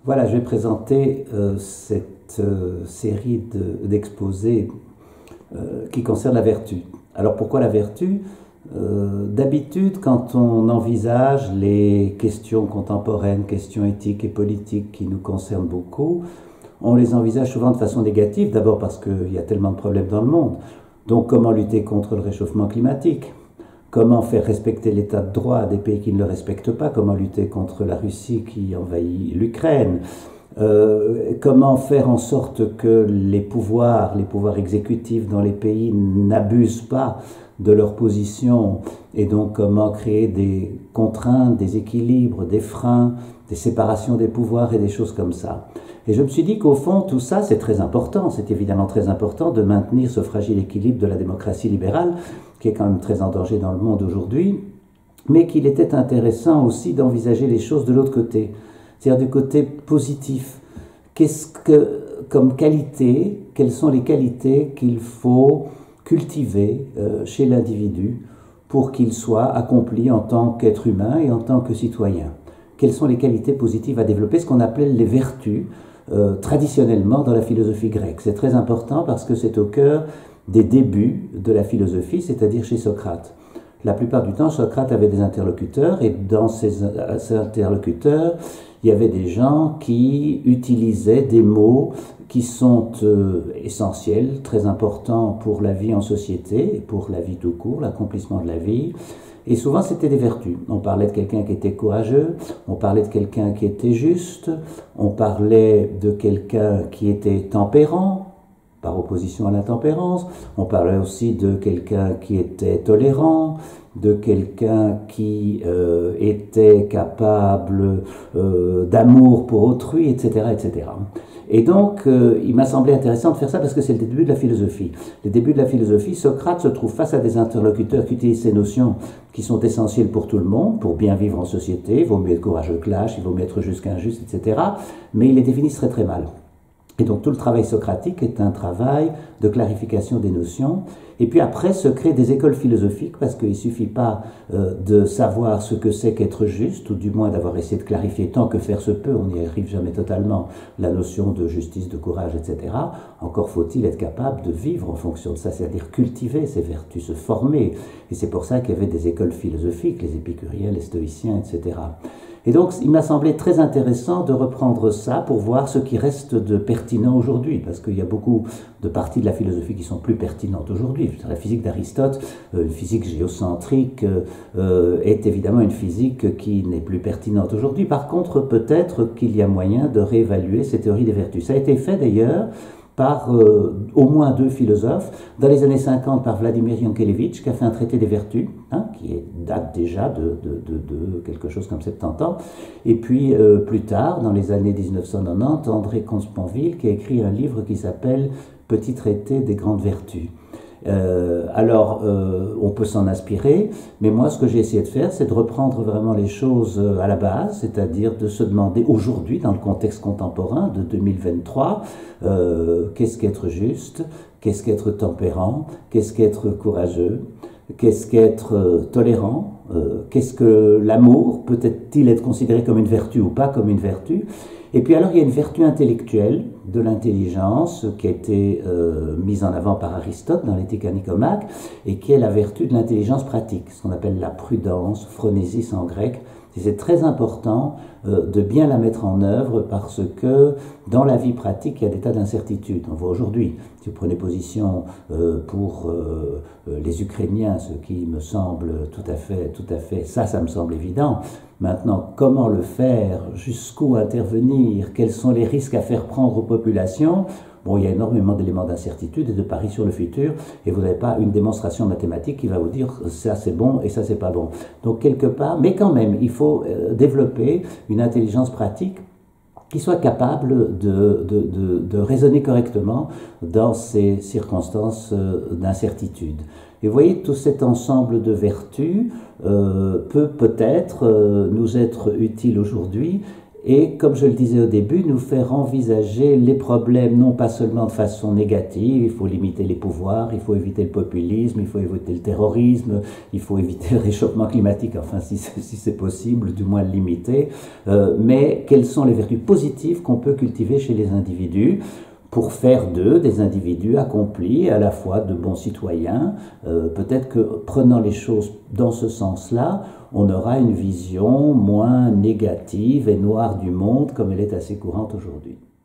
Voilà, je vais présenter cette série d'exposés qui concerne la vertu. Alors pourquoi la vertu? D'habitude, quand on envisage les questions contemporaines, questions éthiques et politiques qui nous concernent beaucoup, on les envisage souvent de façon négative, d'abord parce qu'il y a tellement de problèmes dans le monde. Donc comment lutter contre le réchauffement climatique? Comment faire respecter l'état de droit des pays qui ne le respectent pas? Comment lutter contre la Russie qui envahit l'Ukraine? Comment faire en sorte que les pouvoirs exécutifs dans les pays n'abusent pas de leur position, et donc comment créer des contraintes, des équilibres, des freins, des séparations des pouvoirs et des choses comme ça. Et je me suis dit qu'au fond, tout ça, c'est très important. C'est évidemment très important de maintenir ce fragile équilibre de la démocratie libérale, qui est quand même très en danger dans le monde aujourd'hui, mais qu'il était intéressant aussi d'envisager les choses de l'autre côté, c'est-à-dire du côté positif. Qu'est-ce que, comme qualité, quelles sont les qualités qu'il faut cultiver chez l'individu pour qu'il soit accompli en tant qu'être humain et en tant que citoyen? Quelles sont les qualités positives à développer, ce qu'on appelait les vertus, traditionnellement dans la philosophie grecque. C'est très important parce que c'est au cœur des débuts de la philosophie, c'est-à-dire chez Socrate. La plupart du temps, Socrate avait des interlocuteurs, et dans ces interlocuteurs, il y avait des gens qui utilisaient des mots qui sont essentiels, très importants pour la vie en société, et pour la vie tout court, l'accomplissement de la vie. Et souvent, c'était des vertus. On parlait de quelqu'un qui était courageux, on parlait de quelqu'un qui était juste, on parlait de quelqu'un qui était tempérant, par opposition à l'intempérance. On parlait aussi de quelqu'un qui était tolérant, de quelqu'un qui était capable d'amour pour autrui, etc., etc. Et donc, il m'a semblé intéressant de faire ça parce que c'est le début de la philosophie. Le début de la philosophie, Socrate se trouve face à des interlocuteurs qui utilisent ces notions qui sont essentielles pour tout le monde, pour bien vivre en société. Il vaut mieux être courageux que lâche, il vaut mieux être juste qu'injuste, etc. Mais il les définit très très mal. Et donc tout le travail socratique est un travail de clarification des notions. Et puis après se créent des écoles philosophiques, parce qu'il ne suffit pas de savoir ce que c'est qu'être juste, ou du moins d'avoir essayé de clarifier tant que faire se peut, on n'y arrive jamais totalement, la notion de justice, de courage, etc. Encore faut-il être capable de vivre en fonction de ça, c'est-à-dire cultiver ces vertus, se former. Et c'est pour ça qu'il y avait des écoles philosophiques, les épicuriens, les stoïciens, etc. Et donc, il m'a semblé très intéressant de reprendre ça pour voir ce qui reste de pertinent aujourd'hui, parce qu'il y a beaucoup de parties de la philosophie qui sont plus pertinentes aujourd'hui. La physique d'Aristote, une physique géocentrique, est évidemment une physique qui n'est plus pertinente aujourd'hui. Par contre, peut-être qu'il y a moyen de réévaluer ces théories des vertus. Ça a été fait d'ailleurs par au moins deux philosophes. Dans les années 50, par Vladimir Yankelevitch, qui a fait un traité des vertus, qui date déjà de quelque chose comme 70 ans. Et puis, plus tard, dans les années 1990, André Comte-Sponville, qui a écrit un livre qui s'appelle « Petit traité des grandes vertus ». On peut s'en inspirer, mais moi, ce que j'ai essayé de faire, c'est de reprendre vraiment les choses à la base, c'est-à-dire de se demander aujourd'hui, dans le contexte contemporain de 2023, qu'est-ce qu'être juste, qu'est-ce qu'être tempérant, qu'est-ce qu'être courageux, qu'est-ce qu'être tolérant, qu'est-ce que l'amour, peut-il être considéré comme une vertu ou pas comme une vertu. Et puis alors il y a une vertu intellectuelle de l'intelligence qui a été mise en avant par Aristote dans l'Éthique à Nicomaque, et qui est la vertu de l'intelligence pratique, ce qu'on appelle la prudence, phronésis en grec. Et c'est très important de bien la mettre en œuvre parce que dans la vie pratique, il y a des tas d'incertitudes. On voit aujourd'hui, si vous prenez position pour les Ukrainiens, ce qui me semble tout à fait, ça me semble évident. Maintenant, comment le faire, jusqu'où intervenir, quels sont les risques à faire prendre aux populations? Bon, il y a énormément d'éléments d'incertitude et de paris sur le futur, et vous n'avez pas une démonstration mathématique qui va vous dire ça c'est bon et ça c'est pas bon. Donc quelque part, mais quand même, il faut développer une intelligence pratique qui soit capable de raisonner correctement dans ces circonstances d'incertitude. Et vous voyez, tout cet ensemble de vertus peut peut-être nous être utile aujourd'hui, et, comme je le disais au début, nous faire envisager les problèmes non pas seulement de façon négative, il faut limiter les pouvoirs, il faut éviter le populisme, il faut éviter le terrorisme, il faut éviter le réchauffement climatique, enfin si c'est possible, du moins le limiter, mais quelles sont les vertus positives qu'on peut cultiver chez les individus pour faire d'eux des individus accomplis, à la fois de bons citoyens. Peut-être que prenant les choses dans ce sens-là, on aura une vision moins négative et noire du monde comme elle est assez courante aujourd'hui.